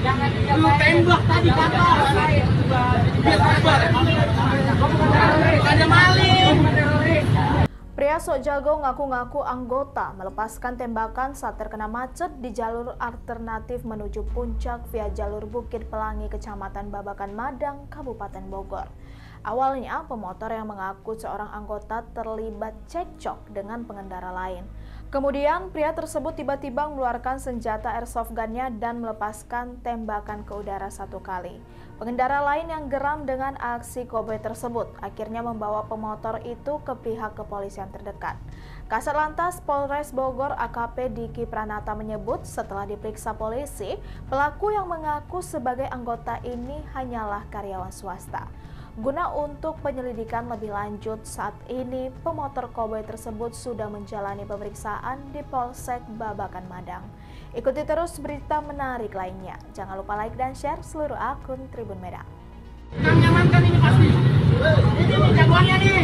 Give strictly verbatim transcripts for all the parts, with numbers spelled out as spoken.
Lu tembak tadi kata. Biar kabar. Ada maling. Pria sok jago ngaku-ngaku anggota melepaskan tembakan saat terkena macet di jalur alternatif menuju puncak via jalur Bukit Pelangi, Kecamatan Babakan Madang, Kabupaten Bogor. Awalnya, pemotor yang mengaku seorang anggota terlibat cekcok dengan pengendara lain. Kemudian, pria tersebut tiba-tiba mengeluarkan senjata airsoft gun-nya dan melepaskan tembakan ke udara satu kali. Pengendara lain yang geram dengan aksi koboi tersebut akhirnya membawa pemotor itu ke pihak kepolisian terdekat. Kasat Lantas Polres Bogor A K P Diki Pranata menyebut setelah diperiksa polisi, pelaku yang mengaku sebagai anggota ini hanyalah karyawan swasta. Guna untuk penyelidikan lebih lanjut, saat ini pemotor koboi tersebut sudah menjalani pemeriksaan di Polsek Babakan Madang. Ikuti terus berita menarik lainnya. Jangan lupa like dan share seluruh akun Tribun Medan. Kang nyamankan ini pasti. Ini nih jagoannya nih.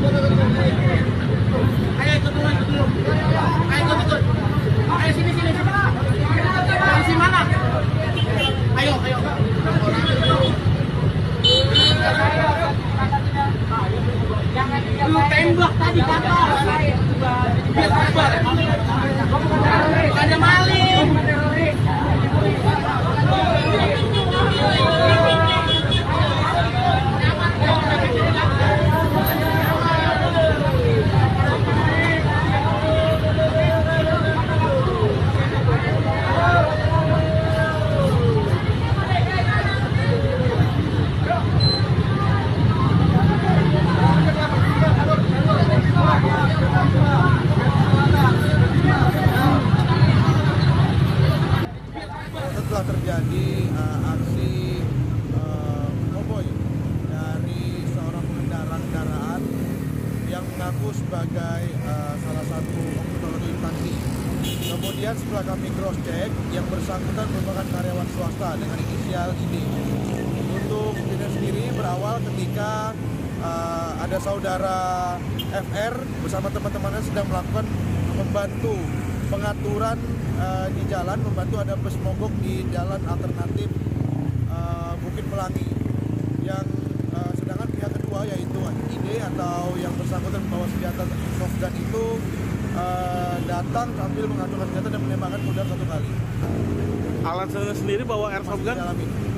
Ayo ikut dulu, ikut dulu. Ayo ikut, ikut. Ayo sini, sini, sini. Polisi mana? Ayo, ayo. Lu tembak tadi kata. Biar kabar. Ada maling. Setelah terjadi uh, aksi uh, koboi dari seorang pengendara kendaraan yang mengaku sebagai uh, salah satu oknum instansi. Kemudian setelah kami cross check, yang bersangkutan merupakan karyawan swasta dengan inisial ini. Untuk ini sendiri berawal ketika uh, ada saudara F R bersama teman-temannya sedang melakukan membantu pengaturan uh, di jalan, membantu ada bus mogok di jalan alternatif uh, Bukit Pelangi. Yang uh, sedangkan pihak kedua yaitu I D atau yang bersangkutan membawa senjata soft gun itu uh, datang sambil mengacungkan senjata dan menembakkan ke udara satu kali. Alat sendiri bawa airsoft gun?